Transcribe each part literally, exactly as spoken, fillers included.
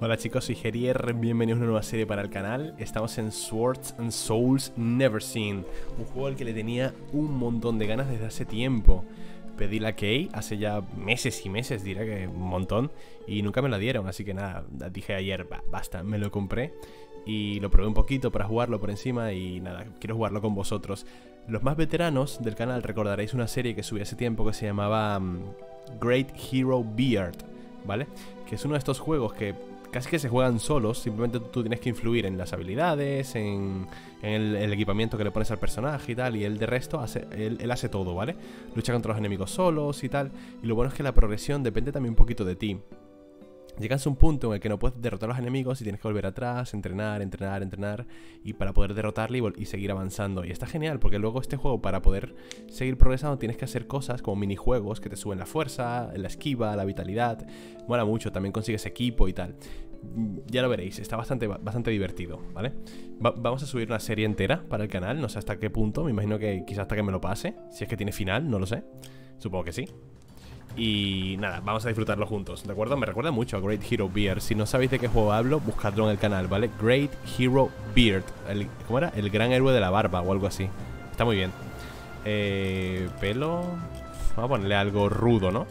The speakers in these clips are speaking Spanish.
Hola chicos, soy Gerier, bienvenidos a una nueva serie para el canal. Estamos en Swords and Souls Never Seen, un juego al que le tenía un montón de ganas desde hace tiempo. Pedí la key hace ya meses y meses, diría que un montón, y nunca me la dieron, así que nada, dije ayer, bah, basta, me lo compré y lo probé un poquito para jugarlo por encima y nada, quiero jugarlo con vosotros. Los más veteranos del canal recordaréis una serie que subí hace tiempo que se llamaba um, Great Hero Beard, ¿vale? Que es uno de estos juegos que casi que se juegan solos, simplemente tú tienes que influir en las habilidades, en, en el, el equipamiento que le pones al personaje y tal, y él de resto, hace, él, él hace todo, ¿vale? Lucha contra los enemigos solos y tal, y lo bueno es que la progresión depende también un poquito de ti. Llegas a un punto en el que no puedes derrotar a los enemigos y tienes que volver atrás, entrenar, entrenar, entrenar, y para poder derrotarle y, y seguir avanzando. Y está genial, porque luego este juego, para poder seguir progresando, tienes que hacer cosas como minijuegos que te suben la fuerza, la esquiva, la vitalidad. Mola mucho, también consigues equipo y tal. Ya lo veréis, está bastante, bastante divertido, ¿vale? Va vamos a subir una serie entera para el canal, no sé hasta qué punto, me imagino que quizás hasta que me lo pase. Si es que tiene final, no lo sé, supongo que sí. Y nada, vamos a disfrutarlo juntos, ¿de acuerdo? Me recuerda mucho a Great Hero Beard. Si no sabéis de qué juego hablo, buscadlo en el canal, ¿vale? Great Hero Beard, el, ¿cómo era? El gran héroe de la barba o algo así. Está muy bien. eh, Pelo. Vamos a ponerle algo rudo, ¿no?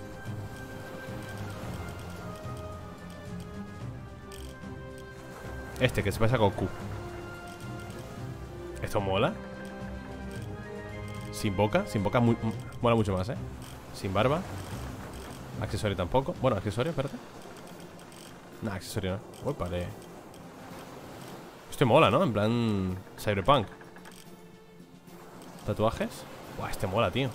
Este, que se pasa a Goku. ¿Esto mola? Sin boca, sin boca muy, mola mucho más, ¿eh? Sin barba. Accesorio tampoco. Bueno, accesorio, espérate. No, accesorio no. Uy, vale. Este mola, ¿no? En plan Cyberpunk. Tatuajes. Buah, este mola, tío.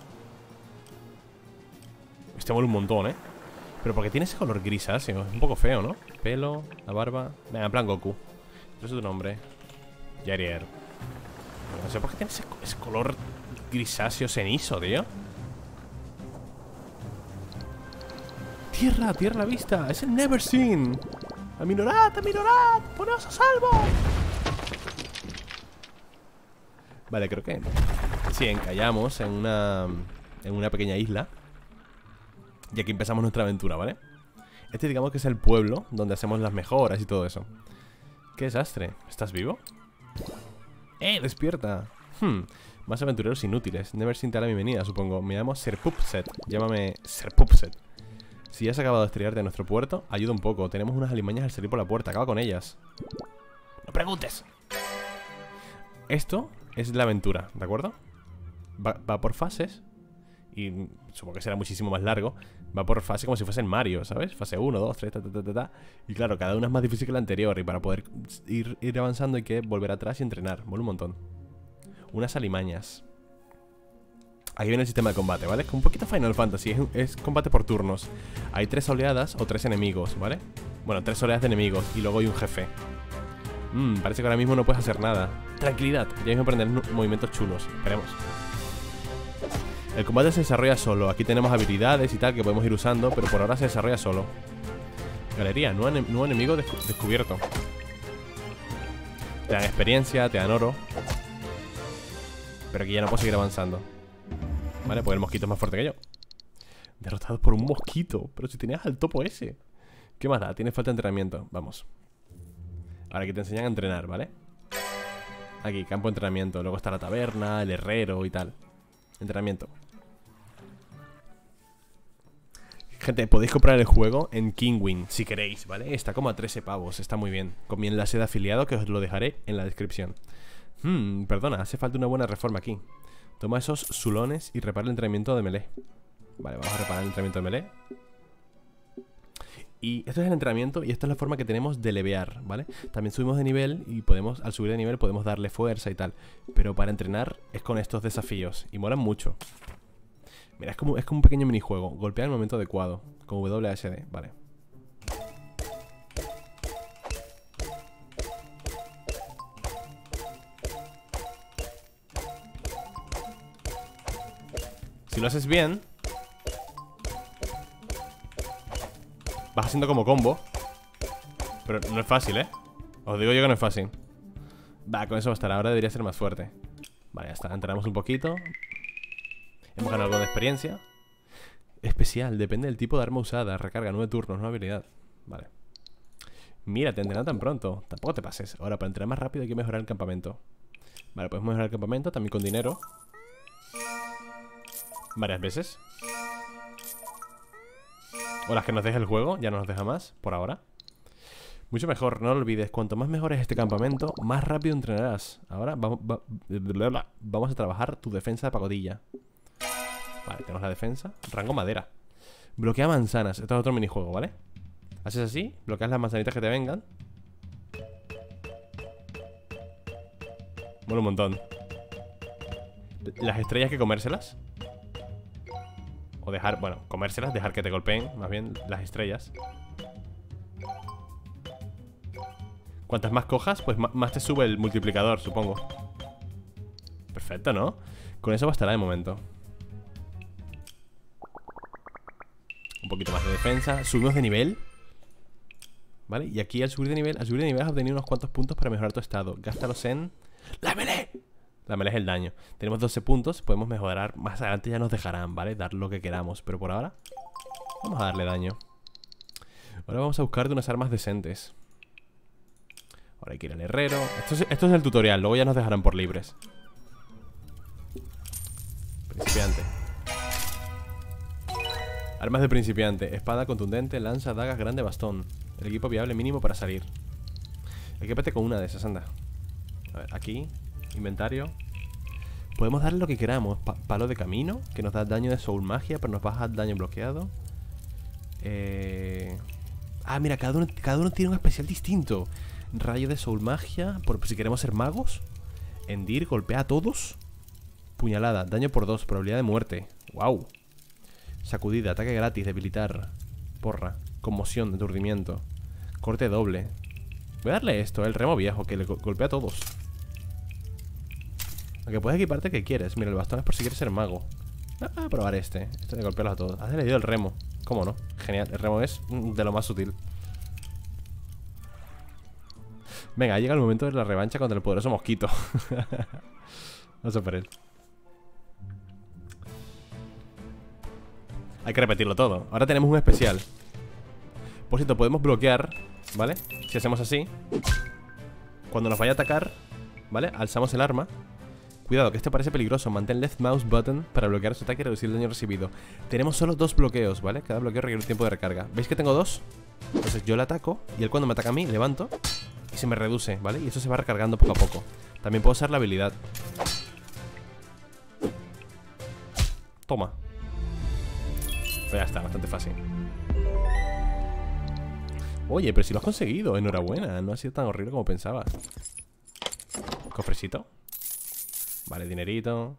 Este mola un montón, ¿eh? Pero porque tiene ese color grisáceo. Es un poco feo, ¿no? Pelo, la barba. Venga, en plan Goku. ¿Qué es tu nombre? Gerier. No sé por qué tiene ese, ese color grisáceo cenizo, tío. Tierra, tierra a la vista. Es el Never Seen. Aminorad, Aminorad, poneos a salvo. Vale, creo que sí, encallamos en una En una pequeña isla. Y aquí empezamos nuestra aventura, ¿vale? Este digamos que es el pueblo donde hacemos las mejoras y todo eso. ¡Qué desastre! ¿Estás vivo? ¡Eh! ¡Despierta! Hmm, más aventureros inútiles. Never Seen te da la bienvenida, supongo. Me llamo Serpupset. Llámame Serpupset. Si ya has acabado de estrellarte en nuestro puerto, ayuda un poco. Tenemos unas alimañas al salir por la puerta. Acaba con ellas. ¡No preguntes! Esto es la aventura, ¿de acuerdo? Va, va por fases. Y supongo que será muchísimo más largo. Va por fase como si fuese en Mario, ¿sabes? Fase uno, dos, tres, ta, ta, ta, ta, ta. Y claro, cada una es más difícil que la anterior. Y para poder ir, ir avanzando hay que volver atrás y entrenar. Mola un montón. Unas alimañas. Aquí viene el sistema de combate, ¿vale? Un poquito Final Fantasy, es, es combate por turnos. Hay tres oleadas o tres enemigos, ¿vale? Bueno, tres oleadas de enemigos y luego hay un jefe. Mmm, parece que ahora mismo no puedes hacer nada. Tranquilidad, ya mismo aprender movimientos chulos. Esperemos. El combate se desarrolla solo. Aquí tenemos habilidades y tal que podemos ir usando, pero por ahora se desarrolla solo. Galería, nuevo, nuevo enemigo descu descubierto. Te dan experiencia, te dan oro. Pero aquí ya no puedo seguir avanzando. Vale, porque el mosquito es más fuerte que yo. Derrotado por un mosquito. Pero si tenías al topo ese. ¿Qué más da? Tienes falta de entrenamiento. Vamos. Ahora aquí te enseñan a entrenar, ¿vale? Aquí, campo de entrenamiento. Luego está la taberna, el herrero y tal. Entrenamiento. Gente, podéis comprar el juego en Kinguin si queréis, ¿vale? Está como a trece pavos, está muy bien. Con mi enlace de afiliado que os lo dejaré en la descripción. Hmm, perdona, hace falta una buena reforma aquí. Toma esos zulones y repara el entrenamiento de melee. Vale, vamos a reparar el entrenamiento de melee. Y esto es el entrenamiento y esta es la forma que tenemos de levear, ¿vale? También subimos de nivel y podemos, al subir de nivel podemos darle fuerza y tal. Pero para entrenar es con estos desafíos y molan mucho. Mira, es como, es como un pequeño minijuego. Golpea en el momento adecuado, con W A S D, vale. Si lo haces bien, vas haciendo como combo. Pero no es fácil, ¿eh? Os digo yo que no es fácil. Va, con eso bastará. Ahora debería ser más fuerte. Vale, ya está, entrenamos un poquito. Hemos ganado algo de experiencia. Especial, depende del tipo de arma usada. Recarga nueve turnos, nueva habilidad. Vale. Mira, te entrenan tan pronto. Tampoco te pases. Ahora, para entrenar más rápido hay que mejorar el campamento. Vale, podemos mejorar el campamento también con dinero. Varias veces. O las que nos deja el juego. Ya no nos deja más, por ahora. Mucho mejor, no lo olvides. Cuanto más mejor es este campamento, más rápido entrenarás. Ahora vamos, va, vamos a trabajar tu defensa de pacotilla. Vale, tenemos la defensa. Rango madera. Bloquea manzanas. Esto es otro minijuego, ¿vale? Haces así, bloqueas las manzanitas que te vengan. Bueno, un montón. Las estrellas hay que comérselas. O dejar, bueno, comérselas, dejar que te golpeen. Más bien, las estrellas. Cuantas más cojas, pues más te sube el multiplicador, supongo. Perfecto, ¿no? Con eso bastará de momento. Un poquito más de defensa. Subimos de nivel. ¿Vale? Y aquí al subir de nivel, al subir de nivel has obtenido unos cuantos puntos para mejorar tu estado. Gástalos en... ¡la melee! La melee es el daño. Tenemos doce puntos, podemos mejorar. Más adelante ya nos dejarán, ¿vale? Dar lo que queramos, pero por ahora vamos a darle daño. Ahora vamos a buscar de unas armas decentes. Ahora hay que ir al herrero. Esto es, esto es el tutorial, luego ya nos dejarán por libres. Principiante. Armas de principiante. Espada contundente, lanza, dagas, grande, bastón. El equipo viable mínimo para salir. Equípate con una de esas, anda. A ver, aquí, inventario. Podemos darle lo que queramos. Pa palo de camino, que nos da daño de soul magia, pero nos baja daño bloqueado. Eh... Ah, mira, cada uno, cada uno tiene un especial distinto. Rayo de soul magia, por si queremos ser magos. Endir, golpea a todos. Puñalada, daño por dos, probabilidad de muerte. Wow. Sacudida, ataque gratis, debilitar. Porra, conmoción, aturdimiento. Corte doble. Voy a darle esto, el remo viejo, que le go golpea a todos. Aunque puedes equiparte que quieres. Mira, el bastón es por si quieres ser mago. Ah, voy a probar este. Este de golpearlos a todos. Has elegido el remo. ¿Cómo no? Genial, el remo es de lo más útil. Venga, llega el momento de la revancha contra el poderoso mosquito. Vamos a por él. Hay que repetirlo todo. Ahora tenemos un especial. Por cierto, podemos bloquear, ¿vale? Si hacemos así. Cuando nos vaya a atacar, ¿vale? Alzamos el arma. Cuidado, que este parece peligroso. Mantén left mouse button para bloquear su ataque y reducir el daño recibido. Tenemos solo dos bloqueos, ¿vale? Cada bloqueo requiere un tiempo de recarga. ¿Veis que tengo dos? Entonces yo le ataco y él cuando me ataca a mí, levanto y se me reduce, ¿vale? Y eso se va recargando poco a poco. También puedo usar la habilidad. Toma. Pues ya está, bastante fácil. Oye, pero si lo has conseguido, enhorabuena. No ha sido tan horrible como pensaba. Cofrecito. Vale, dinerito.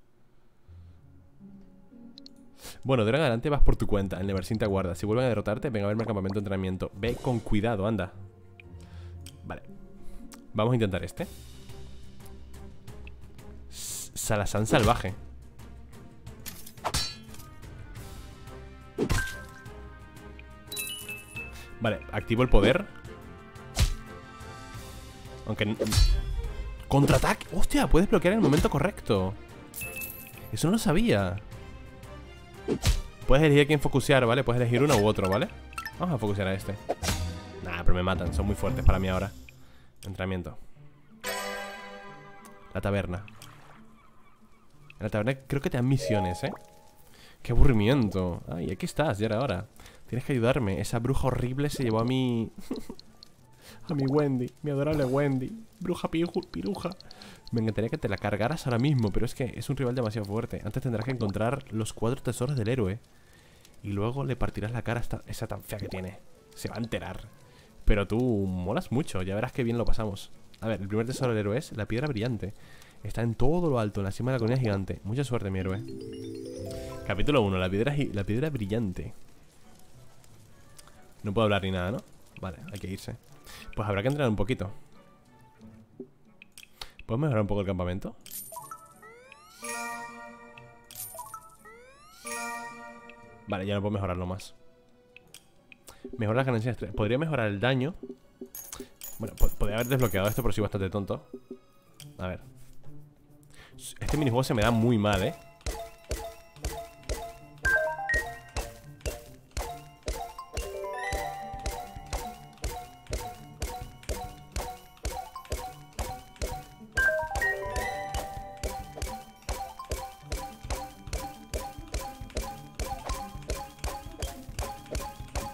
Bueno, de ahora en adelante vas por tu cuenta. El Neversin te aguarda. Si vuelven a derrotarte, venga a verme al campamento de entrenamiento. Ve con cuidado, anda. Vale. Vamos a intentar este. Salazán salvaje. Vale, activo el poder. Aunque... ¡contraataque! ¡Hostia! Puedes bloquear en el momento correcto. Eso no lo sabía. Puedes elegir a quién focusear, ¿vale? Puedes elegir uno u otro, ¿vale? Vamos a focusear a este. Nah, pero me matan, son muy fuertes para mí ahora. Entrenamiento. La taberna. En la taberna creo que te dan misiones, ¿eh? ¡Qué aburrimiento! Ay, aquí estás, ya era hora. Tienes que ayudarme. Esa bruja horrible se llevó a mi... a mi Wendy, mi adorable Wendy. Bruja piruja. Me encantaría que te la cargaras ahora mismo, pero es que es un rival demasiado fuerte. Antes tendrás que encontrar los cuatro tesoros del héroe. Y luego le partirás la cara a esta, esa tan fea que tiene. Se va a enterar. Pero tú molas mucho, ya verás qué bien lo pasamos. A ver, el primer tesoro del héroe es la piedra brillante. Está en todo lo alto, en la cima de la colina gigante. Mucha suerte, mi héroe. Capítulo uno, la piedra, la piedra brillante. No puedo hablar ni nada, ¿no? Vale, hay que irse. Pues habrá que entrenar un poquito. ¿Puedo mejorar un poco el campamento? Vale, ya no puedo mejorarlo más. Mejorar las ganancias. Podría mejorar el daño. Bueno, podría haber desbloqueado esto, pero soy bastante tonto. A ver. Este minijuego se me da muy mal, ¿eh?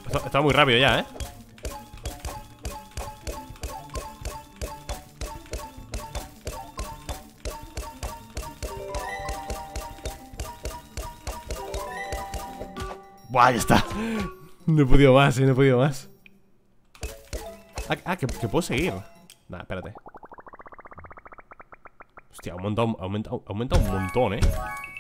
Esto, esto va muy rápido ya, ¿eh? Buah, ya está. No he podido más, eh, no he podido más. Ah, ah que, que puedo seguir. Nah, espérate. Hostia, aumenta, aumenta, aumenta un montón, eh.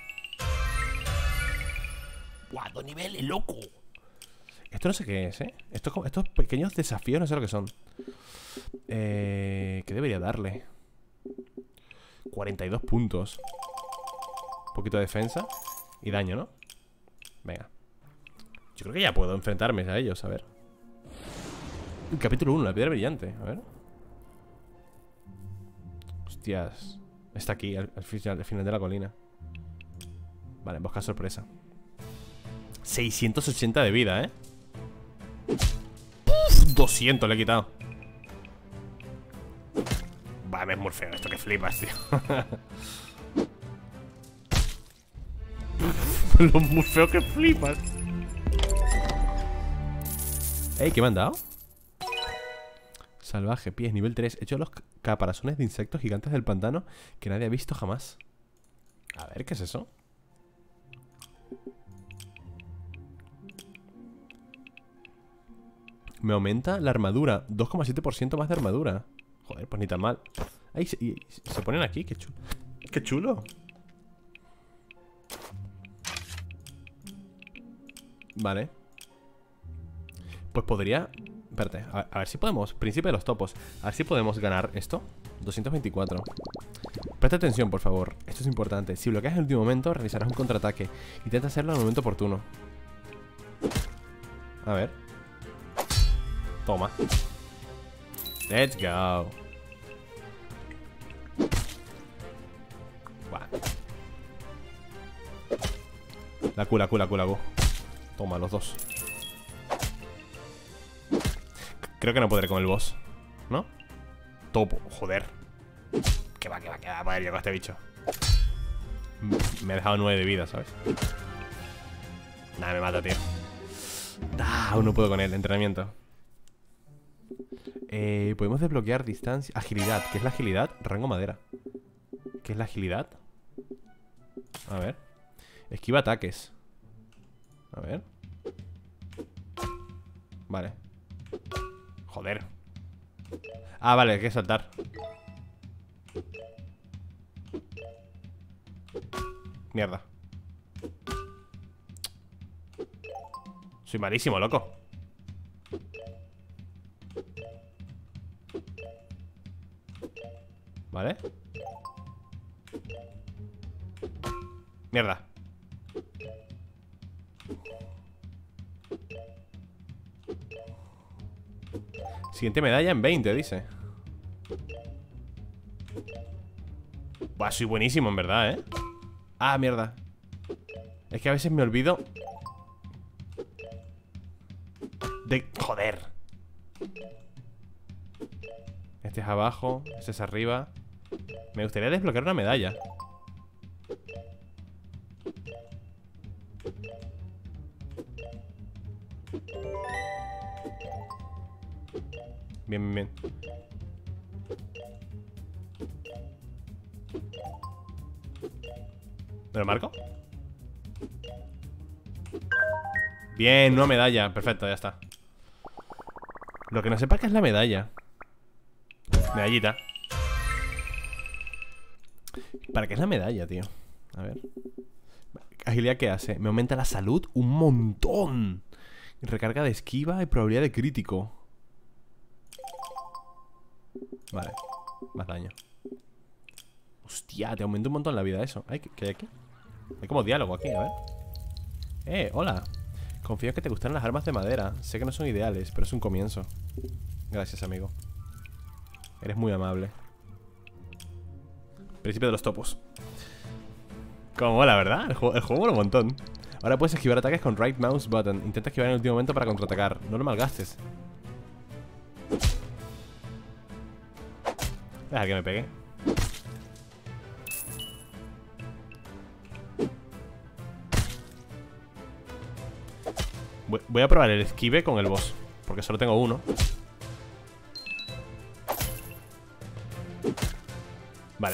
Buah, dos niveles, loco. Esto no sé qué es, eh. Estos, estos pequeños desafíos no sé lo que son. Eh, ¿Qué debería darle? cuarenta y dos puntos. Un poquito de defensa y daño, ¿no? Venga. Yo creo que ya puedo enfrentarme a ellos, a ver. Capítulo uno, la piedra brillante, a ver. Hostias. Está aquí, al, al, final, al final de la colina. Vale, busca sorpresa. seiscientos ochenta de vida, ¿eh? Uf, doscientos le he quitado. Vale, es muy feo esto, que flipas, tío. Lo muy feo que flipas. Ey, ¿qué me han dado? Salvaje, pies, nivel tres. He hecho los caparazones de insectos gigantes del pantano que nadie ha visto jamás. A ver, ¿qué es eso? Me aumenta la armadura, dos coma siete por ciento más de armadura. Joder, pues ni tan mal. Ay, se, y, se ponen aquí, qué chulo. Qué chulo. Vale. Pues podría... Espérate, a, a ver si podemos... Príncipe de los topos. A ver si podemos ganar esto. doscientos veinticuatro. Presta atención, por favor. Esto es importante. Si bloqueas en el último momento, realizarás un contraataque. Intenta hacerlo en el momento oportuno. A ver. Toma. Let's go. Buah. La Q, la Q, la Q, la Q. Toma, los dos. Creo que no podré con el boss, ¿no? Topo, joder. Que va, que va, que va a poder yo con este bicho. Me ha dejado nueve de vida, ¿sabes? Nada, me mata, tío. Ah, aún no puedo con él, entrenamiento. Eh, podemos desbloquear distancia. Agilidad, ¿qué es la agilidad? Rango madera. ¿Qué es la agilidad? A ver. Esquiva ataques. A ver. Vale. Joder. Ah, vale, hay que saltar. Mierda. Soy malísimo, loco. Vale. Mierda. Siguiente medalla en veinte, dice. Buah, soy buenísimo, en verdad, ¿eh? Ah, mierda. Es que a veces me olvido de... Joder. Este es abajo, este es arriba. Me gustaría desbloquear una medalla. Bien, bien, bien. ¿Me lo marco? Bien, una medalla. Perfecto, ya está. Lo que no sepa que es la medalla. Medallita. ¿Para qué es la medalla, tío? A ver. Agilidad, ¿qué hace? Me aumenta la salud un montón. Recarga de esquiva y probabilidad de crítico. Vale. Más daño. Hostia, te aumenta un montón la vida eso. Ay, ¿qué hay aquí? Hay como diálogo aquí, a ver. Eh, hola. Confío en que te gustan las armas de madera. Sé que no son ideales, pero es un comienzo. Gracias, amigo. Eres muy amable. Principio de los topos. Como mola, ¿verdad? El juego, el juego mola un montón. Ahora puedes esquivar ataques con right mouse button. Intenta esquivar en el último momento para contraatacar. No lo malgastes. Deja que me pegue. Voy a probar el esquive con el boss, porque solo tengo uno. Vale.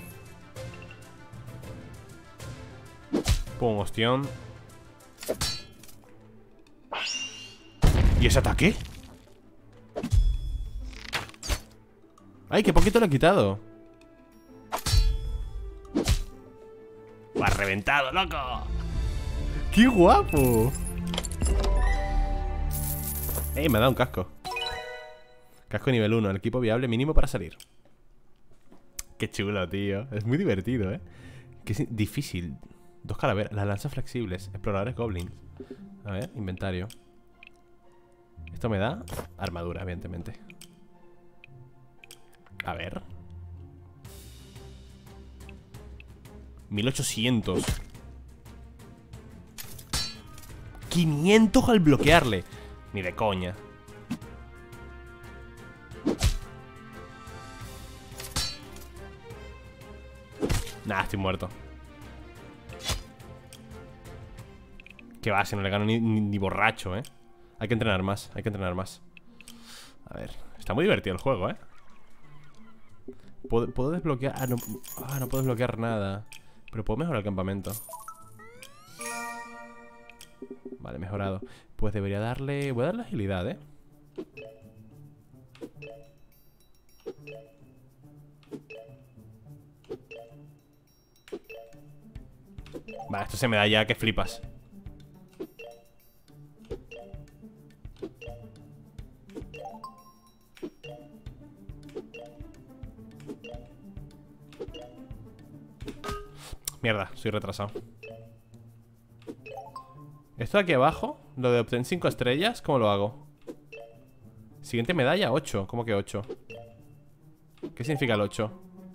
Pum, ostión. ¿Y ese ataque? ¡Ay, qué poquito lo he quitado! ¡Va reventado, loco! ¡Qué guapo! ¡Ey, me ha dado un casco! Casco nivel uno, el equipo viable mínimo para salir. ¡Qué chulo, tío! Es muy divertido, ¿eh? Qué difícil. Dos calaveras, las lanzas flexibles. Exploradores goblins. A ver, inventario. Esto me da armadura, evidentemente. A ver. mil ochocientos. quinientos al bloquearle. Ni de coña. Nah, estoy muerto. Que va, si no le gano ni, ni, ni borracho, eh. Hay que entrenar más, hay que entrenar más. A ver, está muy divertido el juego, eh. ¿Puedo, puedo desbloquear? Ah no, ah, no puedo desbloquear nada. Pero puedo mejorar el campamento. Vale, mejorado. Pues debería darle... Voy a darle agilidad, eh. Vale, esto se me da ya que flipas. Mierda, soy retrasado. Esto de aquí abajo, lo de obtener cinco estrellas, ¿cómo lo hago? Siguiente medalla, ocho. ¿Cómo que ocho? ¿Qué significa el ocho?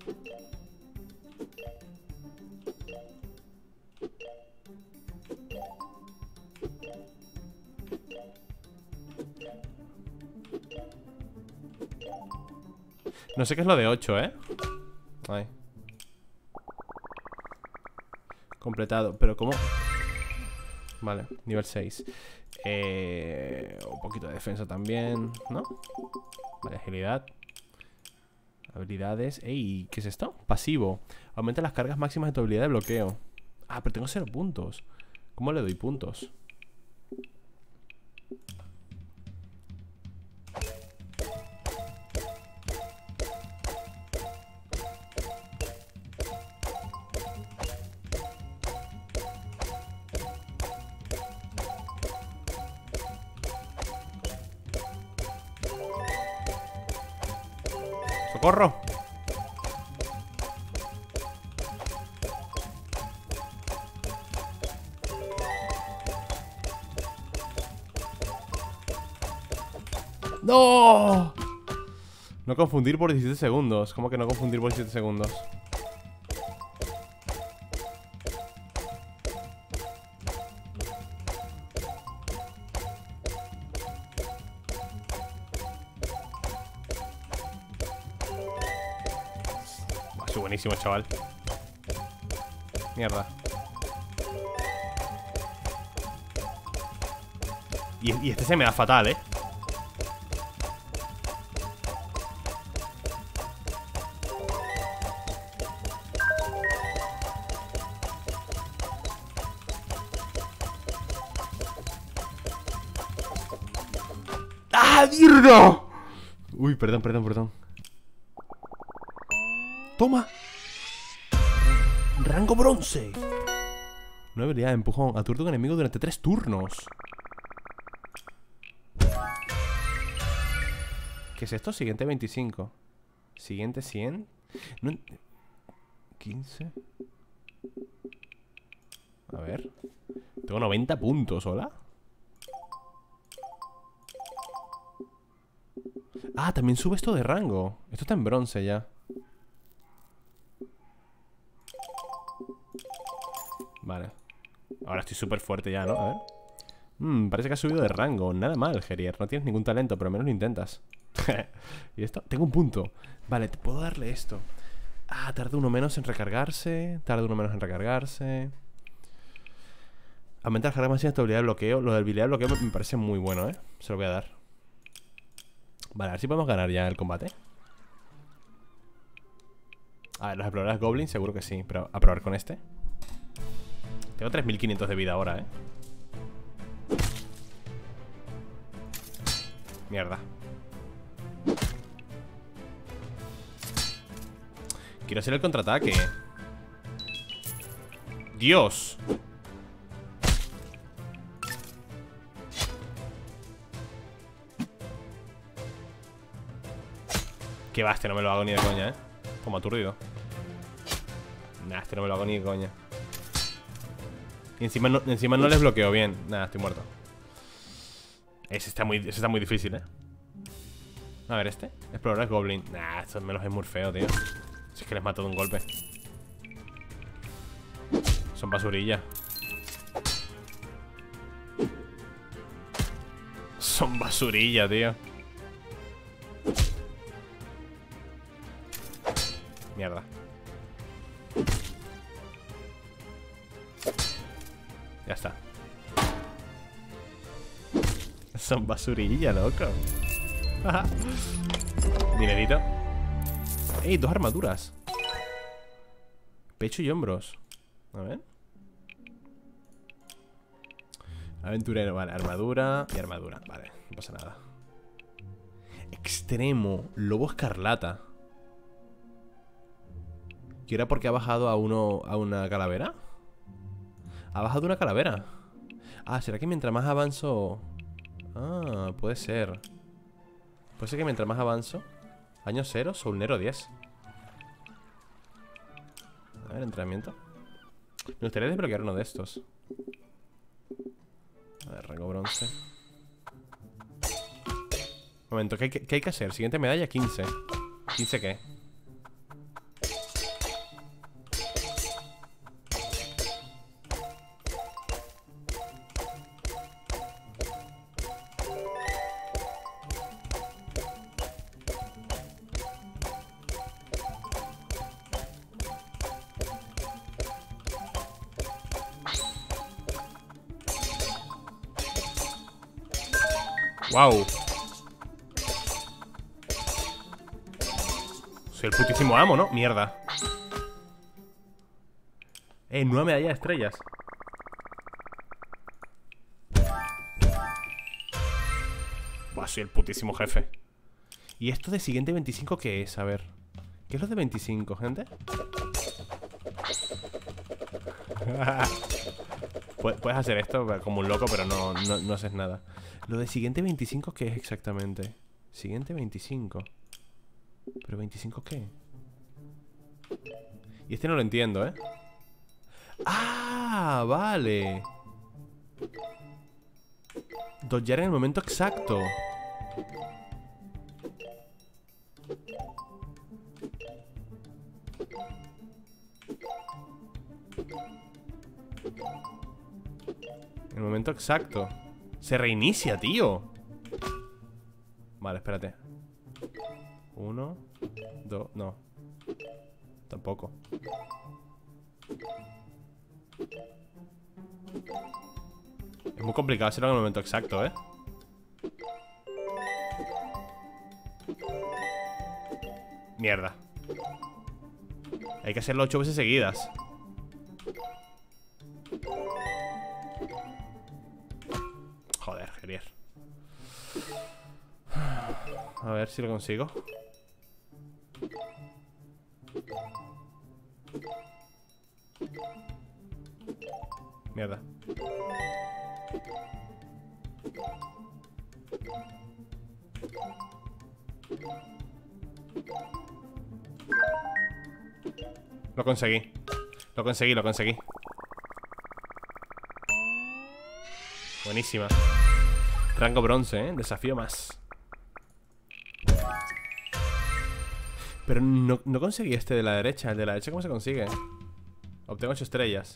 No sé qué es lo de ocho, ¿eh? Ay. Completado, pero ¿cómo? Vale, nivel seis. eh, Un poquito de defensa también, ¿no? Vale, agilidad. Habilidades. Ey, ¿qué es esto? Pasivo. Aumenta las cargas máximas de tu habilidad de bloqueo. Ah, pero tengo cero puntos. ¿Cómo le doy puntos? ¡Socorro! ¡No! No confundir por diecisiete segundos. ¿Cómo que no confundir por diecisiete segundos? Soy buenísimo, chaval. Mierda. Y, y este se me da fatal, ¿eh? ¡Ah, mierda! Uy, perdón, perdón, perdón. ¡Toma! Rango bronce. Nueva habilidad de empujón. Aturde a un enemigo durante tres turnos. ¿Qué es esto? Siguiente veinticinco. Siguiente cien. No... quince. A ver. Tengo noventa puntos, ¿hola? Ah, también sube esto de rango. Esto está en bronce ya. Vale. Ahora estoy súper fuerte ya, ¿no? A ver. Mmm, parece que has subido de rango. Nada mal, Gerier. No tienes ningún talento, pero al menos lo intentas. ¿Y esto? Tengo un punto. Vale, te puedo darle esto. Ah, tarda uno menos en recargarse. Tarda uno menos en recargarse. Aumenta la carga máxima de habilidad de bloqueo. Lo de habilidad de bloqueo me, me parece muy bueno, ¿eh? Se lo voy a dar. Vale, a ver si podemos ganar ya el combate. A ver, los exploradores Goblins seguro que sí. Pero a probar con este. Tengo tres mil quinientos de vida ahora, ¿eh? Mierda. Quiero hacer el contraataque. ¡Dios! Que va, este no me lo hago ni de coña, ¿eh? Como aturdido. Nah, este no me lo hago ni de coña. Y encima no, encima no les bloqueo bien. Nah, estoy muerto. Ese está muy, ese está muy difícil, ¿eh? A ver, este. Explorador Goblin. Nah, estos me los es muy feo, tío. Si es que les mato de un golpe. Son basurilla. Son basurilla, tío. Mierda. Ya está. Son basurilla, loco. Dinerito. ¡Ey! Dos armaduras. Pecho y hombros. A ver. Aventurero, vale. Armadura y armadura. Vale, no pasa nada. Extremo. Lobo escarlata. ¿Y era porque ha bajado a uno a una calavera? ¿Ha bajado una calavera? Ah, ¿será que mientras más avanzo? Ah, puede ser. Puede ser que mientras más avanzo. Año cero, Soulnero diez. A ver, entrenamiento. Me gustaría desbloquear uno de estos. A ver, rango bronce. Un momento, ¿qué hay que, qué hay que hacer? Siguiente medalla, quince. ¿quince qué? Wow. Soy el putísimo amo, ¿no? Mierda. Eh, nueva medalla de estrellas. Buah, soy el putísimo jefe. ¿Y esto de siguiente veinticinco qué es? A ver. ¿Qué es lo de veinticinco, gente? Puedes hacer esto como un loco, pero no, no, no haces nada. Lo de siguiente veinticinco, ¿qué es exactamente? Siguiente veinticinco. ¿Pero veinticinco qué? Y este no lo entiendo, ¿eh? ¡Ah! Vale. Dodgear en el momento exacto. En el momento exacto. Se reinicia, tío. Vale, espérate. Uno, dos, no. Tampoco. Es muy complicado hacerlo en el momento exacto, ¿eh? Mierda. Hay que hacerlo ocho veces seguidas. Joder, Gerier. A ver si lo consigo. Mierda. Lo conseguí. Lo conseguí, lo conseguí. Buenísima. Rango bronce, ¿eh? Desafío más. Pero no, no conseguí este de la derecha. El de la derecha, ¿cómo se consigue? Obtengo ocho estrellas.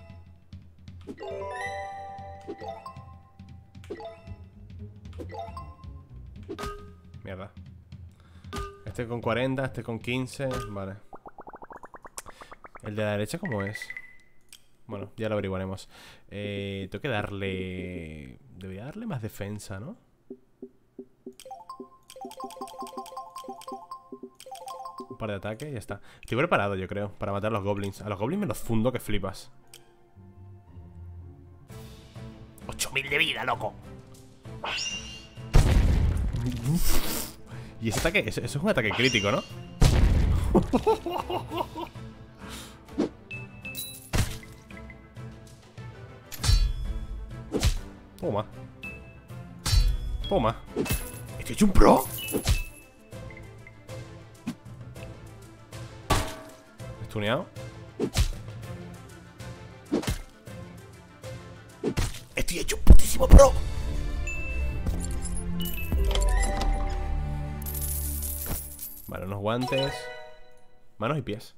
Mierda. Este con cuarenta, este con quince. Vale. ¿El de la derecha cómo es? Bueno, ya lo averiguaremos. eh, Tengo que darle... Debería darle más defensa, ¿no? Un par de ataques y ya está. Estoy preparado, yo creo, para matar a los goblins. A los goblins me los fundo que flipas. ocho mil de vida, loco. Y ese ataque, eso, eso es un ataque crítico, ¿no? Toma. Toma. ¿Estoy hecho un pro? Estuneado. Estoy hecho un putísimo pro. Vale, unos guantes. Manos y pies.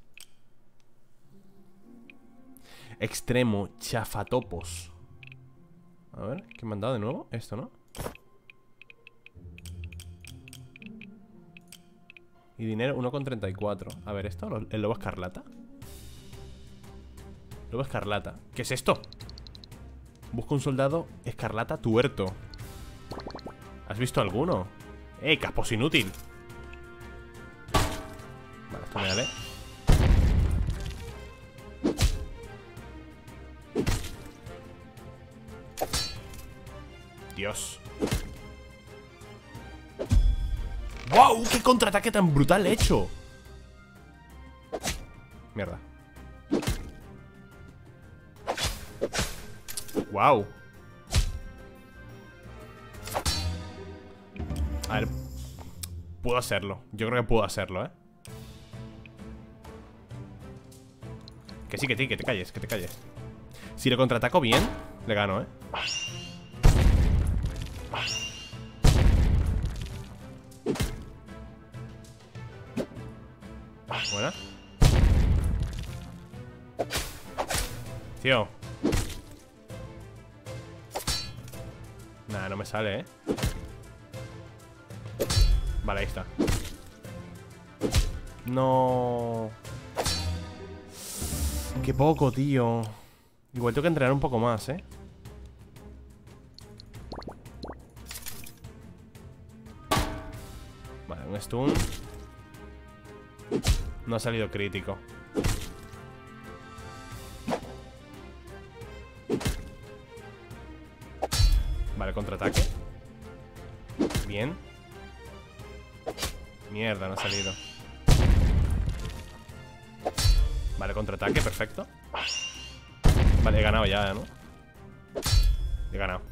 Extremo, chafatopos. A ver, ¿qué me han dado de nuevo? Esto, ¿no? Y dinero uno con treinta y cuatro. A ver, ¿esto? ¿El lobo escarlata? Lobo escarlata. ¿Qué es esto? Busca un soldado escarlata tuerto. ¿Has visto alguno? ¡Eh, caspos inútil! Vale, esto me vale. Dios. ¡Wow! ¡Qué contraataque tan brutal he hecho! Mierda. ¡Wow! A ver. Puedo hacerlo. Yo creo que puedo hacerlo, ¿eh? Que sí, que sí, que te calles, que te calles. Si lo contraataco bien, le gano, ¿eh? Buena. Tío. Nah, no me sale, ¿eh? Vale, ahí está. No. Qué poco, tío. Igual tengo que entrenar un poco más, ¿eh? Vale, un stun. No ha salido crítico. Vale, contraataque. Bien. Mierda, no ha salido. Vale, contraataque, perfecto. Vale, he ganado ya, ¿no? He ganado.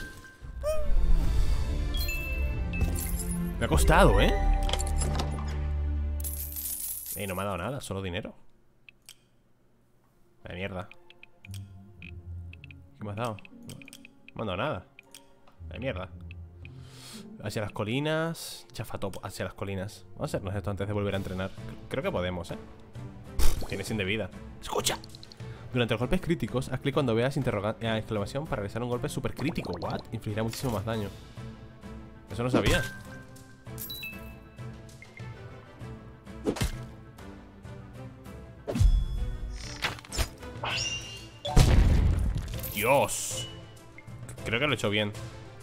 Me ha costado, ¿eh? Eh, no me ha dado nada, solo dinero. De mierda. ¿Qué me has dado? No me han dado nada. De mierda. Hacia las colinas. Chafatopo, hacia las colinas. Vamos a hacernos esto antes de volver a entrenar. Creo que podemos, ¿eh? Pff, tiene cien de vida. ¡Escucha! Durante los golpes críticos, haz clic cuando veas eh, exclamación para realizar un golpe super crítico. ¿What? Infligirá muchísimo más daño. Eso no sabía. Dios. Creo que lo he hecho bien.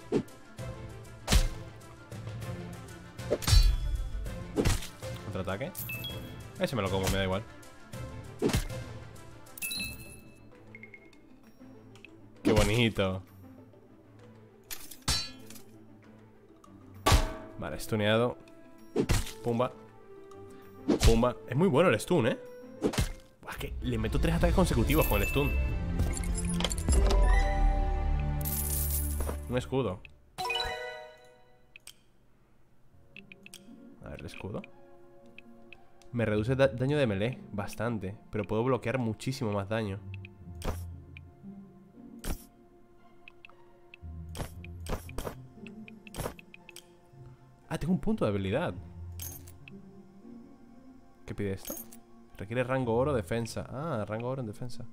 Contraataque. Ese me lo como, me da igual. Qué bonito. Vale, stuneado. Pumba. Pumba. Es muy bueno el stun, ¿eh? Buah, es que le meto tres ataques consecutivos con el stun. Un escudo. A ver, el escudo. Me reduce da daño de melee bastante, pero puedo bloquear muchísimo más daño. Ah, tengo un punto de habilidad. ¿Qué pide esto? Requiere rango oro, defensa. Ah, rango oro en defensa.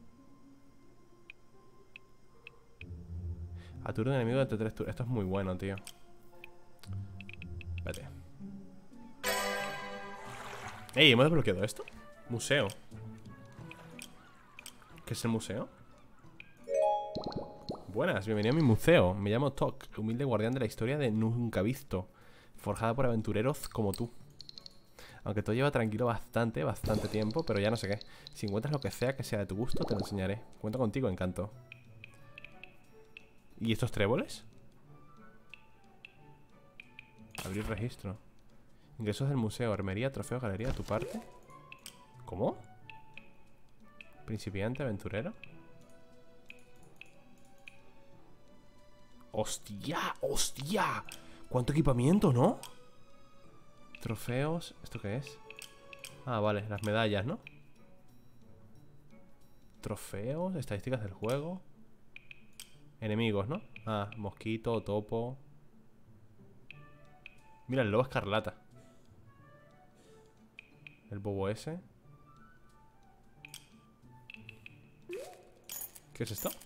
Aturdo un enemigo durante tres turnos. Esto es muy bueno, tío. Espérate. Ey, ¿hemos desbloqueado esto? Museo. ¿Qué es el museo? Buenas, bienvenido a mi museo. Me llamo Tok, humilde guardián de la historia de Nunca Visto, forjada por aventureros como tú. Aunque todo lleva tranquilo bastante, bastante tiempo, pero ya no sé qué. Si encuentras lo que sea que sea de tu gusto, te lo enseñaré. Cuento contigo, encanto. ¿Y estos tréboles? Abrir registro. Ingresos del museo, armería, trofeo, galería, tu parte. ¿Cómo? Principiante, aventurero. ¡Hostia! ¡Hostia! ¿Cuánto equipamiento, no? Trofeos. ¿Esto qué es? Ah, vale, las medallas, ¿no? Trofeos, estadísticas del juego. Enemigos, ¿no? Ah, mosquito, topo. Mira, el lobo escarlata. El bobo ese. ¿Qué es esto?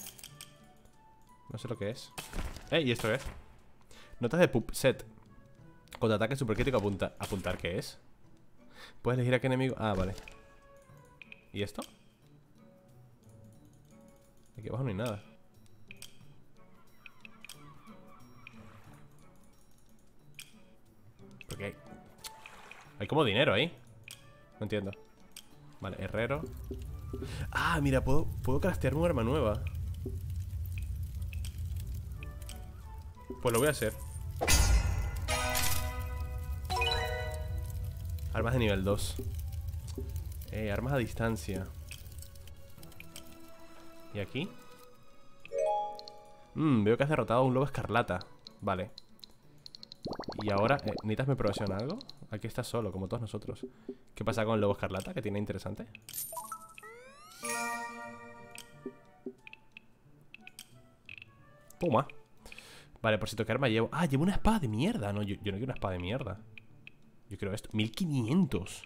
No sé lo que es. ¡Eh! ¿Y esto qué es? Notas de pupset. Contraataque super crítico, apunta. ¿Apuntar qué es? Puedes elegir a qué enemigo. Ah, vale. ¿Y esto? Aquí abajo no hay nada. Porque hay... hay como dinero ahí. No entiendo. Vale, herrero. Ah, mira, puedo, puedo craftearme un arma nueva. Pues lo voy a hacer. Armas de nivel dos. Eh, armas a distancia. ¿Y aquí? Mmm, veo que has derrotado a un lobo escarlata. Vale. Y ahora, eh, ¿necesitas mi aprobación algo? Aquí estás solo, como todos nosotros. ¿Qué pasa con el lobo escarlata? ¿Qué tiene interesante? Puma. Vale, por si toque arma llevo... Ah, llevo una espada de mierda. No, yo, yo no quiero una espada de mierda. Yo quiero esto. mil quinientos.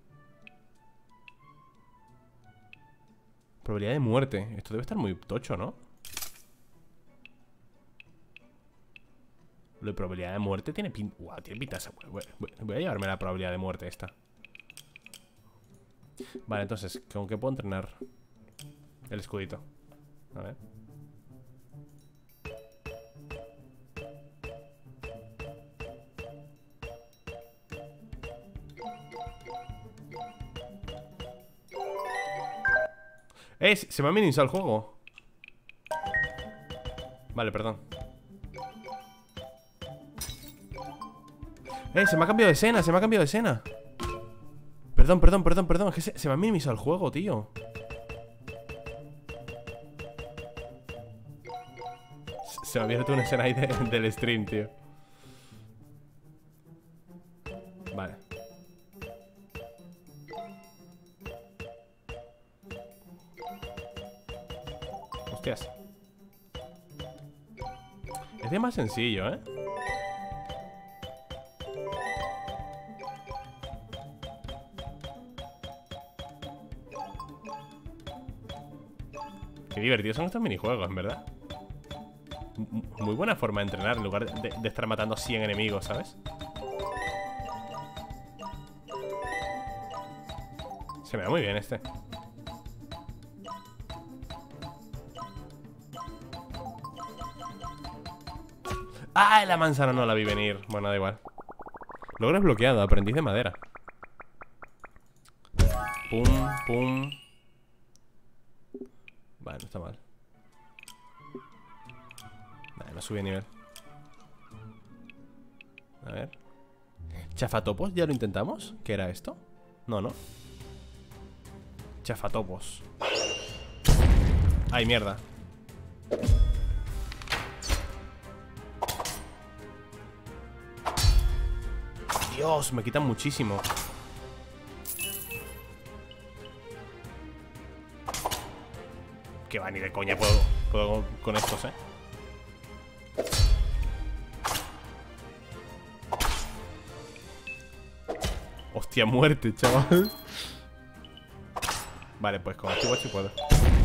Probabilidad de muerte. Esto debe estar muy tocho, ¿no? Lo de probabilidad de muerte tiene pinta... Wow, tiene pinta esa... Voy, voy, voy a llevarme la probabilidad de muerte esta. Vale, entonces, ¿con qué puedo entrenar? El escudito. A ver. ¡Eh! Se me ha minimizado el juego. Vale, perdón. ¡Eh! Se me ha cambiado de escena, se me ha cambiado de escena. Perdón, perdón, perdón, perdón. Es que se, se me ha minimizado el juego, tío. Se, se me ha abierto una escena ahí de, del stream, tío. Vale. Hostias. Este es más sencillo, ¿eh? Qué divertidos son estos minijuegos, en verdad. M- Muy buena forma de entrenar en lugar de, de estar matando cien enemigos, ¿sabes? Se me da muy bien este. ¡Ah! La manzana no la vi venir. Bueno, da igual. Logro desbloqueado, aprendiz de madera. Pum, pum. Vale, no está mal. Vale, no subí de nivel. A ver. ¿Chafatopos? ¿Ya lo intentamos? ¿Qué era esto? No, no. Chafatopos. ¡Ay, mierda! Dios, me quitan muchísimo. Que va, ni de coña puedo, puedo con estos, eh. Hostia, muerte, chaval. Vale, pues con este guacho puedo.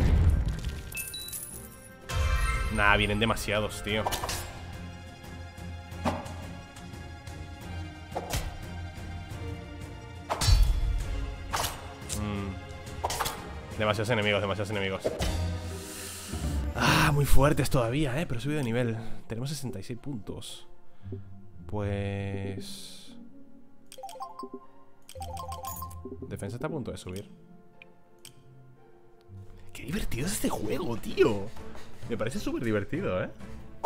Nah, vienen demasiados, tío. Demasiados enemigos, demasiados enemigos. Ah. Ah, muy fuertes todavía, eh. Pero he subido de nivel. Tenemos sesenta y seis puntos. Pues... defensa está a punto de subir. Qué divertido es este juego, tío. Me parece súper divertido, eh.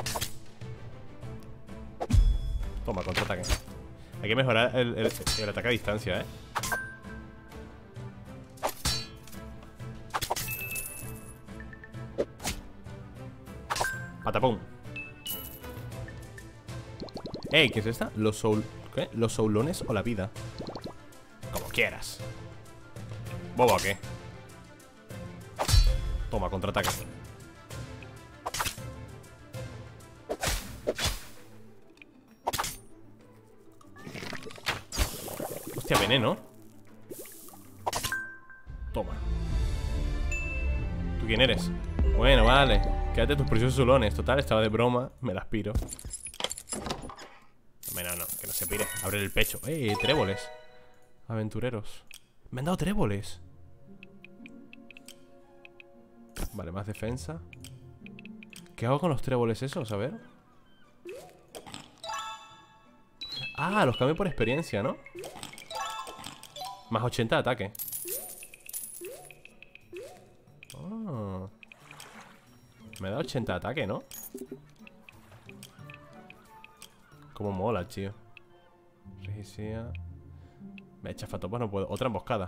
Toma, contraataque. Hay que mejorar el, el, el ataque a distancia, eh. Patapum. Ey, ¿qué es esta? Los soul... ¿Qué? ¿Los soulones o la vida? Como quieras. ¿Bobo o qué? Toma, contraataque. Hostia, veneno. Toma. ¿Tú quién eres? Bueno, vale. Quédate tus preciosos zulones. Total, estaba de broma. Me las piro. Bueno, no, que no se pire. Abre el pecho. ¡Eh, tréboles! Aventureros. Me han dado tréboles. Vale, más defensa. ¿Qué hago con los tréboles esos? A ver. Ah, los cambio por experiencia, ¿no? Más ochenta de ataque. Oh. Me da ochenta de ataque, ¿no? Como mola, tío. Regisía. Me echa fatopos, no puedo. Otra emboscada.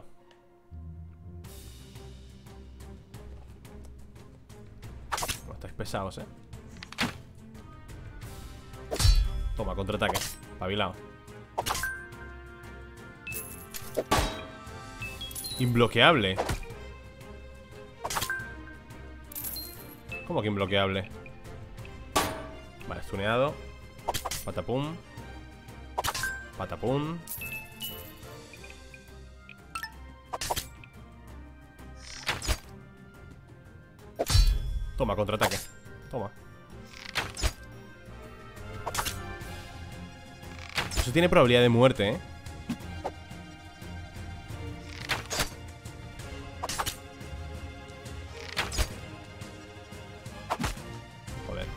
No, estáis pesados, eh. Toma, contraataque. Pabilao. Inbloqueable. ¿Cómo que inbloqueable? Vale, stuneado. Patapum. Patapum. Toma, contraataque. Toma. Eso tiene probabilidad de muerte, ¿eh? Joder.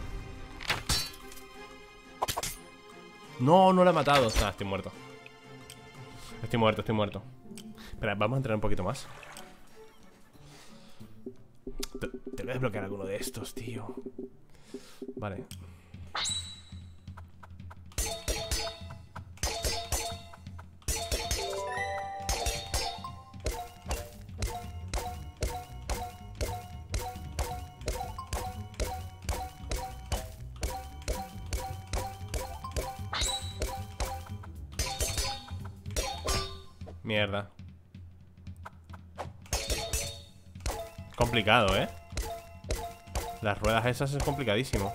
No, no lo he matado. Ah, estoy muerto. Estoy muerto, estoy muerto. Espera, vamos a entrar un poquito más. Te, te voy a desbloquear alguno de estos, tío. Vale. Mierda. Complicado, ¿eh? Las ruedas esas es complicadísimo.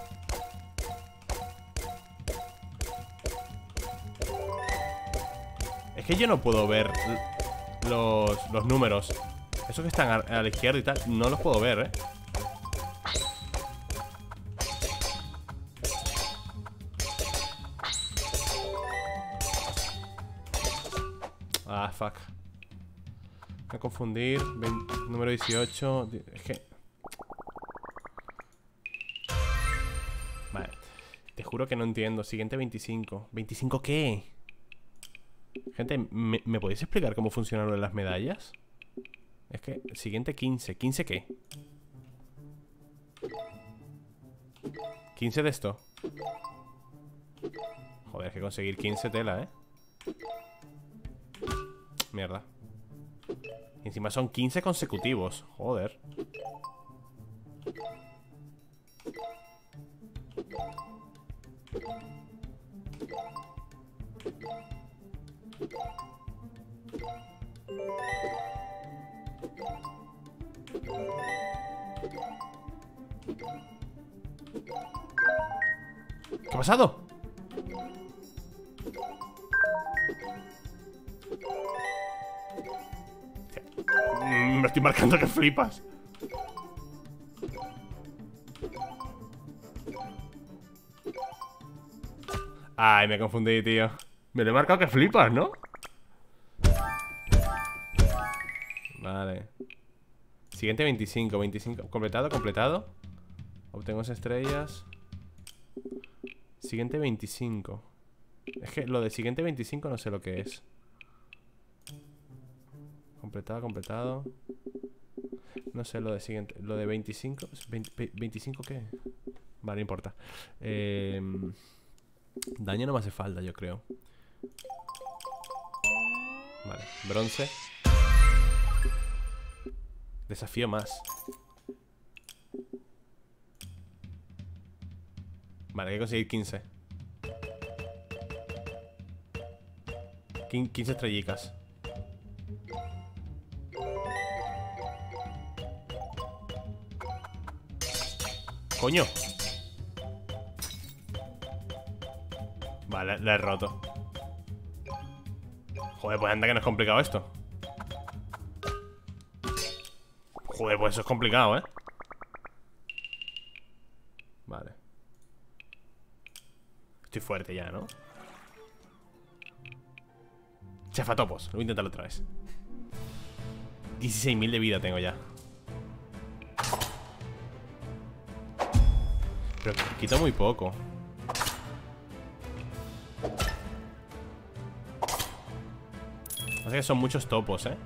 Es que yo no puedo ver los, los números. Esos que están a, a la izquierda y tal, no los puedo ver, ¿eh? Ah, fuck. Voy a confundir. veinte, número dieciocho. Es que... Vale. Te juro que no entiendo. Siguiente veinticinco. ¿veinticinco qué? Gente, ¿me, ¿me podéis explicar cómo funciona lo de las medallas? Es que... Siguiente quince. ¿quince qué? ¿quince de esto? Joder, es que conseguir quince tela, ¿eh? Mierda. Y encima son quince consecutivos. Joder. ¿Qué ha pasado? Me estoy marcando que flipas. Ay, me confundí, tío. Me lo he marcado que flipas, ¿no? Vale. Siguiente veinticinco, veinticinco. Completado, completado. Obtengo estrellas. Siguiente veinticinco. Es que lo de siguiente veinticinco no sé lo que es. Completado, completado. No sé lo de siguiente. Lo de veinticinco. veinte, ¿veinticinco qué? Vale, no importa. Eh, daño no me hace falta, yo creo. Vale, bronce. Desafío más. Vale, hay que conseguir quince. quince estrellitas. ¡Coño! Vale, la he roto. Joder, pues anda que no es complicado esto. Joder, pues eso es complicado, ¿eh? Vale. Estoy fuerte ya, ¿no? Chafatopos, lo voy a intentar otra vez. dieciséis mil de vida tengo ya. Pero quito muy poco. Pasa que son muchos topos, ¿eh?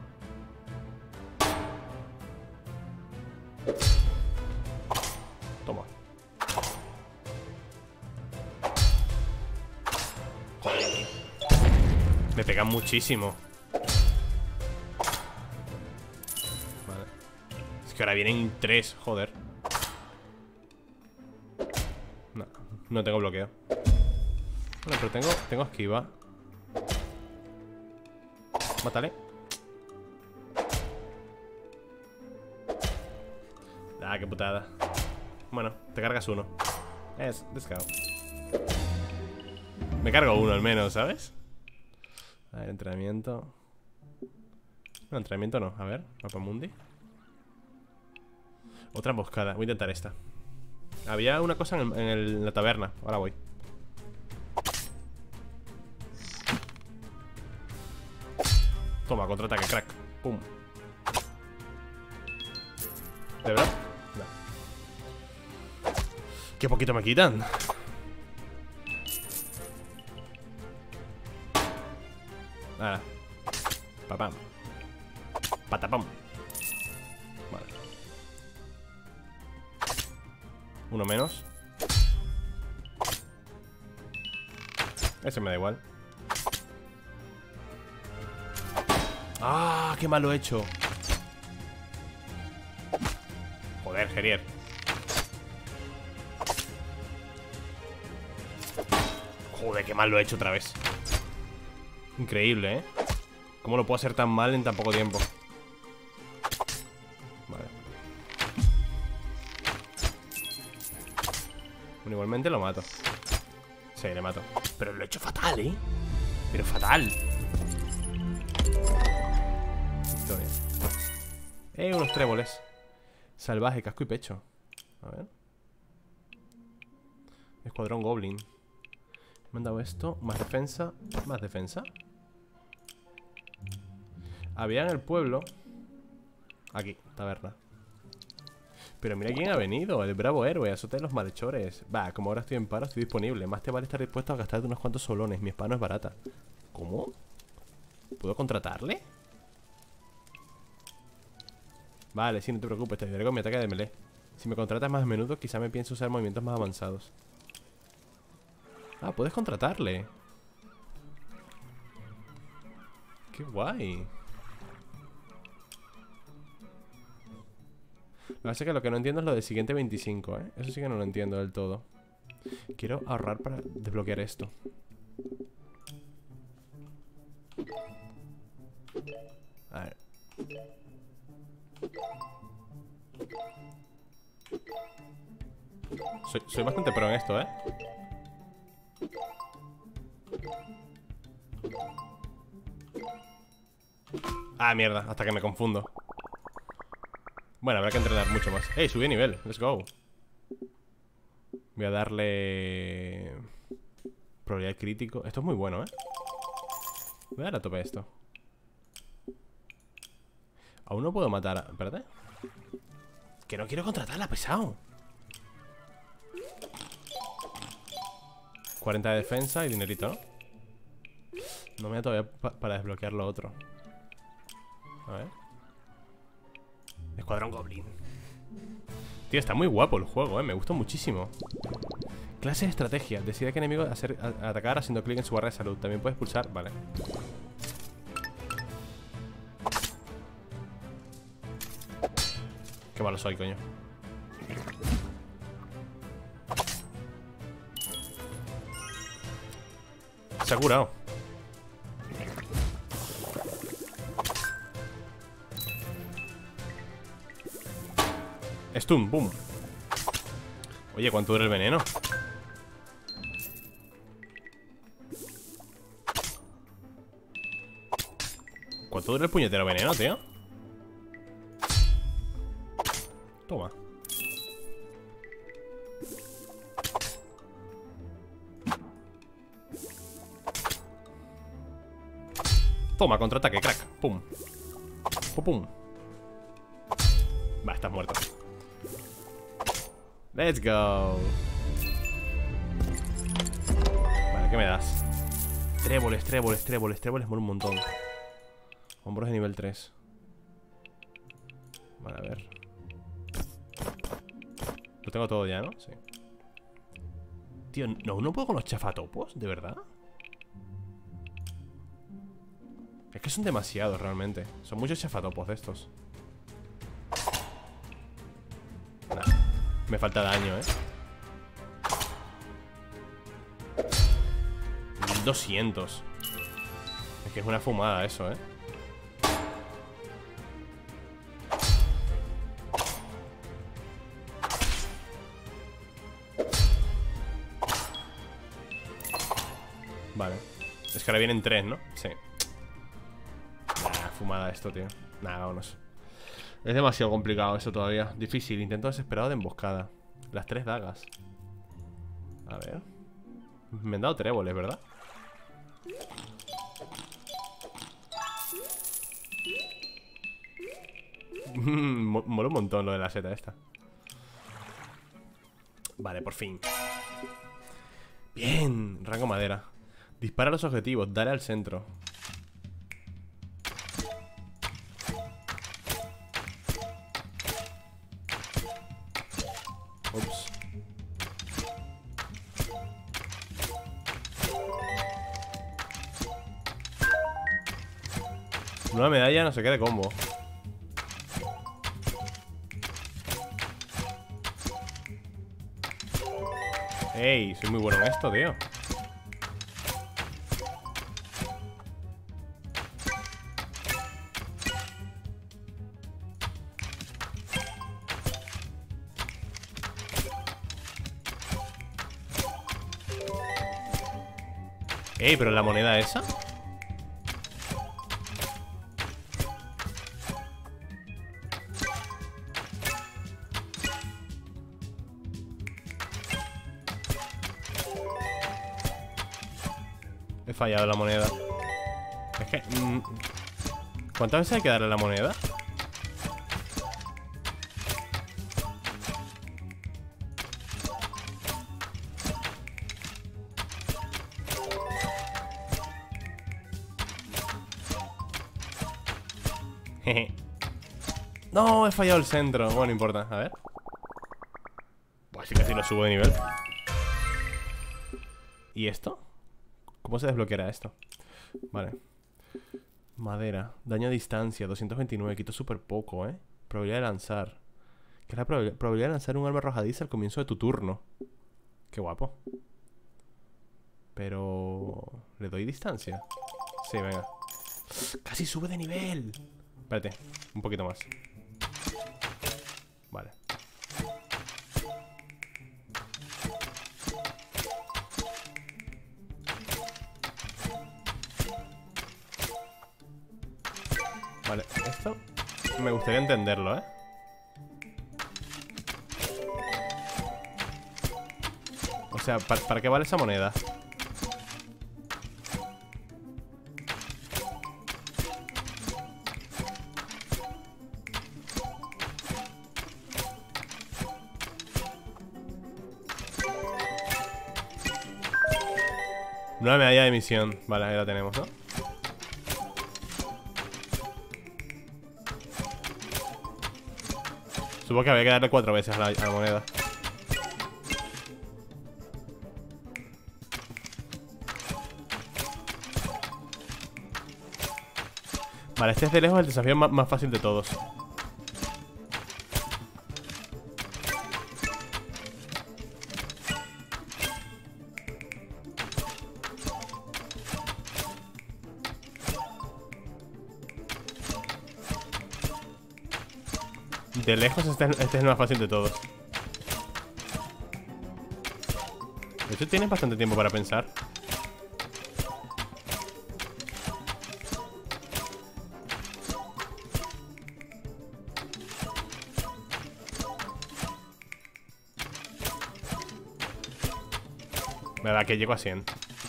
Toma. Joder. Me pegan muchísimo. Vale. Es que ahora vienen tres, joder. No, no tengo bloqueo. Bueno, pero tengo, tengo esquiva. Mátale. Ah, qué putada. Bueno, te cargas uno. Es, descargo. Me cargo uno al menos, ¿sabes? A ver, entrenamiento. No, entrenamiento no. A ver, mapa mundi. Otra emboscada. Voy a intentar esta. Había una cosa en, el, en, el, en la taberna. Ahora voy. Toma, contraataque, crack. Pum. ¿De verdad? No. Qué poquito me quitan. Ahora. Papam. Patapam. Vale. Uno menos. Ese me da igual. ¡Ah! ¡Qué mal lo he hecho! Joder, Gerier. Joder, qué mal lo he hecho otra vez. Increíble, ¿eh? ¿Cómo lo puedo hacer tan mal en tan poco tiempo? Vale. Bueno, igualmente lo mato. Sí, le mato. Pero lo he hecho fatal, ¿eh? Pero fatal. Victoria. Eh, unos tréboles. Salvaje, casco y pecho. A ver. Escuadrón Goblin. Me han dado esto. Más defensa. Más defensa. Había en el pueblo. Aquí, taberna. Pero mira quién ha venido. El bravo héroe, azote de los malhechores. Va, como ahora estoy en paro, estoy disponible. Más te vale estar dispuesto a gastarte unos cuantos solones. Mi espada no es barata. ¿Cómo? ¿Puedo contratarle? Vale, sí, no te preocupes, te ayudaré con mi ataque de melee. Si me contratas más a menudo, quizá me piense usar movimientos más avanzados. Ah, puedes contratarle. Qué guay. Lo que pasa es que lo que no entiendo es lo del siguiente veinticinco, ¿eh? Eso sí que no lo entiendo del todo. Quiero ahorrar para desbloquear esto. A ver. Soy, soy bastante pro en esto, ¿eh? Ah, mierda, hasta que me confundo. Bueno, habrá que entrenar mucho más. ¡Ey, subí de nivel! ¡Let's go! Voy a darle... probabilidad crítico. Esto es muy bueno, ¿eh? Voy a dar a tope esto. Aún no puedo matar a... Espérate. Que no quiero contratarla, pesado. cuarenta de defensa y dinerito, ¿no? No me da todavía pa para desbloquear lo otro. A ver. Escuadrón Goblin. Tío, está muy guapo el juego, eh. Me gusta muchísimo. Clase de estrategia. Decide a qué enemigo hacer, a, atacar haciendo clic en su barra de salud. También puedes pulsar. Vale. Qué malo soy, coño. Se ha curado. Stun, boom. Oye, ¿cuánto dura el veneno? ¿Cuánto dura el puñetero veneno, tío? Toma. Toma, contraataque, crack. Pum. Pum, pum. Va, estás muerto. Let's go. Vale, ¿qué me das? Tréboles, tréboles, tréboles, tréboles, mola un montón. Hombros de nivel tres. Vale, a ver. Lo tengo todo ya, ¿no? Sí. Tío, ¿no, no puedo con los chafatopos? ¿De verdad? Es que son demasiados realmente. Son muchos chafatopos de estos. Nah, me falta daño, ¿eh? mil doscientos. Es que es una fumada eso, ¿eh? Vale. Es que ahora vienen tres, ¿no? Sí. Nah, fumada esto, tío. Nah, vámonos. Es demasiado complicado eso todavía. Difícil. Intento desesperado de emboscada. Las tres dagas. A ver. Me han dado tréboles, ¿verdad? Mola un montón lo de la seta esta. Vale, por fin. Bien. Rango madera. Dispara a los objetivos. Dale al centro. Ups. Nueva medalla, no sé qué de combo. Ey, soy muy bueno en esto, tío. Ey, pero la moneda esa. He fallado la moneda. Es que... Mm, ¿cuántas veces hay que darle la moneda? Jeje. No, he fallado el centro. Bueno, no importa, a ver. Buah, sí, casi lo subo de nivel. ¿Y esto? ¿Cómo se desbloqueará esto? Vale. Madera. Daño a distancia, doscientos veintinueve. Quito súper poco, ¿eh? Probabilidad de lanzar. ¿Qué es la probabil- probabilidad de lanzar un arma arrojadiza al comienzo de tu turno? Qué guapo. Pero... ¿le doy distancia? Sí, venga. ¡Casi sube de nivel! Espérate, un poquito más. Vale. Vale, esto me gustaría entenderlo, ¿eh? O sea, ¿para, ¿para qué vale esa moneda? Nueva medalla de misión. Vale, ahí la tenemos, ¿no? Supongo que había que darle cuatro veces a la, a la moneda. Vale, este es de lejos el desafío más, más fácil de todos. De lejos este, este es el más fácil de todos. De hecho tienes bastante tiempo para pensar. Verdad que llego a cien.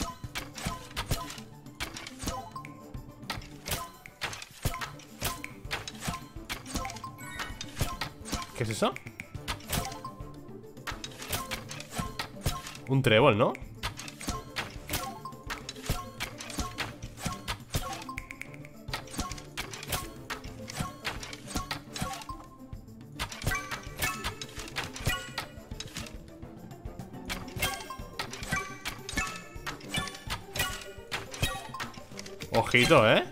¿Qué es eso? Un trébol, ¿no? Ojito, ¿eh?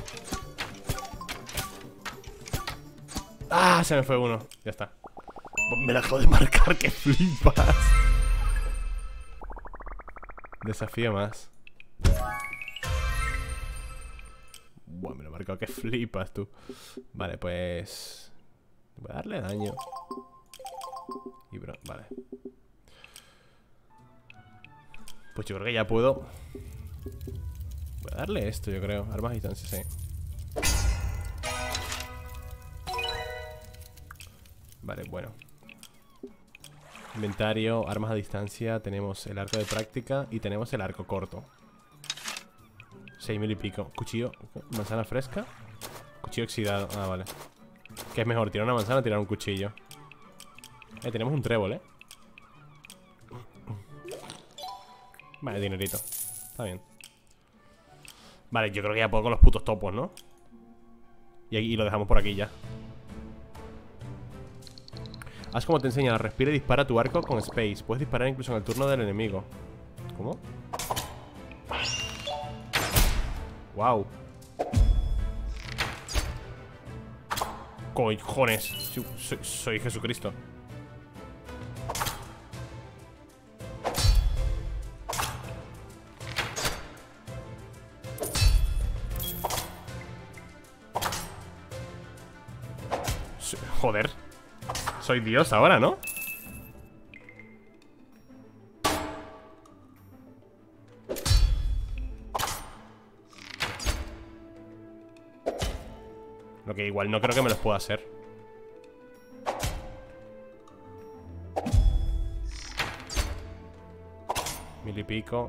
Ah, se me fue uno. Ya está. Me la acabo de marcar, que flipas. Desafío más. Buah, me lo he marcado, que flipas tú. Vale, pues... voy a darle daño. Y bro, vale. Pues yo creo que ya puedo. Voy a darle esto, yo creo. Armas a distancia, sí. Vale, bueno. Inventario, armas a distancia. Tenemos el arco de práctica y tenemos el arco corto. Seis mil y pico. Cuchillo, manzana fresca. Cuchillo oxidado, ah, vale. ¿Qué es mejor, tirar una manzana o tirar un cuchillo? Eh, tenemos un trébol, eh. Vale, dinerito. Está bien. Vale, yo creo que ya puedo con los putos topos, ¿no? Y, y lo dejamos por aquí ya. Haz como te enseña, respira y dispara tu arco con space. Puedes disparar incluso en el turno del enemigo. ¿Cómo? Wow. Cojones. Soy, soy Jesucristo. Joder. Soy Dios ahora, ¿no? Lo que igual no creo que me los pueda hacer. Mil y pico.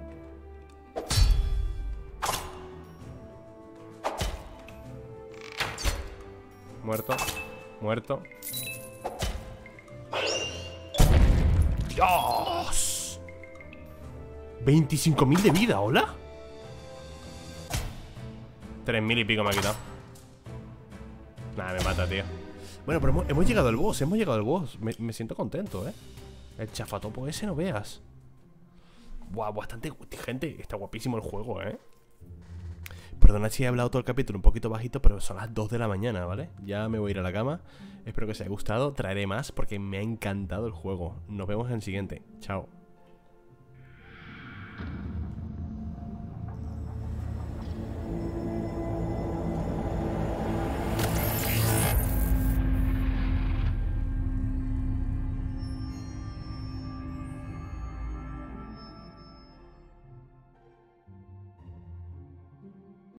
Muerto. Muerto. ¡Dios! veinticinco mil de vida, ¿hola? tres mil y pico me ha quitado. Nada, me mata, tío. Bueno, pero hemos, hemos llegado al boss, hemos llegado al boss. Me, me siento contento, ¿eh? El chafatopo ese, no veas. Buah, bastante... Gente, está guapísimo el juego, ¿eh? Perdonad si he hablado todo el capítulo un poquito bajito, pero son las dos de la mañana, ¿vale? Ya me voy a ir a la cama. Espero que os haya gustado. Traeré más porque me ha encantado el juego. Nos vemos en el siguiente. Chao.